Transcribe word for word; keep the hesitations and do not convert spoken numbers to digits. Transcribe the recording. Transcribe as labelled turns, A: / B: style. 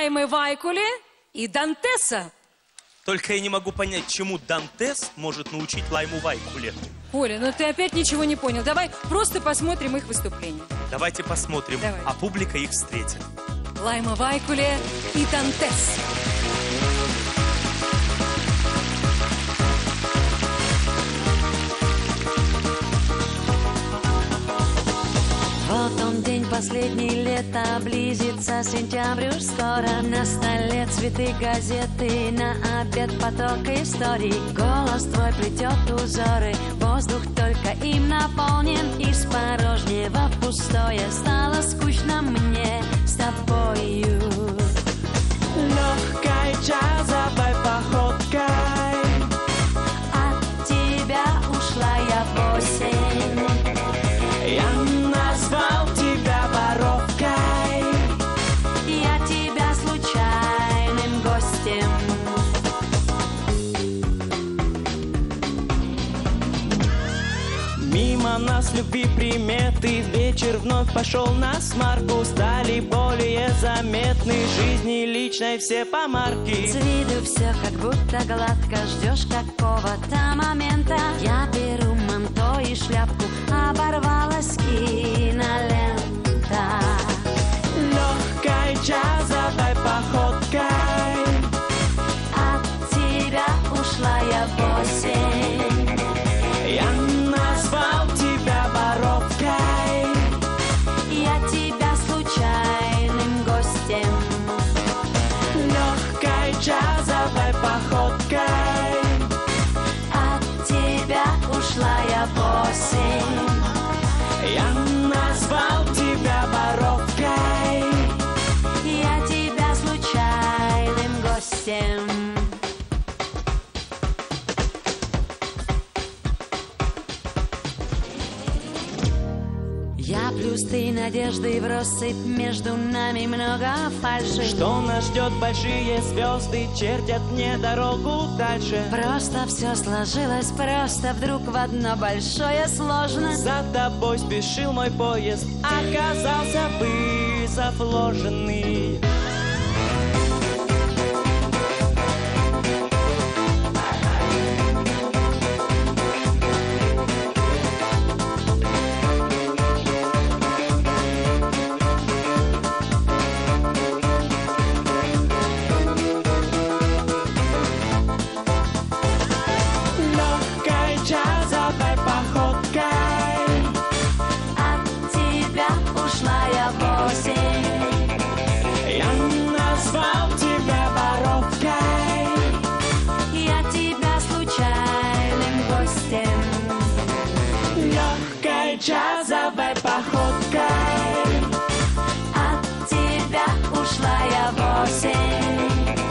A: Лаймы Вайкуле и Дантеса.
B: Только я не могу понять, чему Дантес может научить Лайму Вайкуле.
A: Коля, ну ты опять ничего не понял. Давай просто посмотрим их выступление.
B: Давайте посмотрим,
A: Давай.
B: а публика их встретит.
A: Лайма Вайкуле и Дантес.
C: Вот он день последний, лето близится, сентябрь уж скоро. На столе цветы, газеты, на обед поток историй. Голос твой плетет узоры, воздух только им наполнен. Из порожнего в пустое стало скучно мне с тобою.
D: Легкой джазовой походкой
C: От тебя ушла я в осень.
D: я назвал тебя воровкой.
C: Я тебя случайным гостем.
D: Мимо нас любви приметы, вечер вновь пошел на смарку. Стали более заметны жизни личной все помарки.
C: С виду все как будто гладко, ждешь какого-то момента. Я беру манто и шляпку, оборвалась кинолента.
D: Легкой джазовой походкой
C: От тебя ушла я в осень.
D: я назвал тебя воровкой.
C: Я тебя случайным гостем.
D: Легкой джазовой походкой
C: От тебя ушла я в осень.
D: я назвал тебя воровкой.
C: Я тебя случайным гостем. Я плюс ты надежды в россыпь, между нами много фальши.
D: Что нас ждет, большие звезды чертят мне дорогу дальше.
C: Просто все сложилось, просто вдруг в одно большое сложно.
D: За тобой спешил мой поезд, оказался вызов ложный. Легкой джазовой походкой
C: От тебя ушла я в осень.
D: я назвал тебя воровкой.
C: Я тебя случайным гостем.
D: Легкой джазовой походкой
C: От тебя ушла я в осень.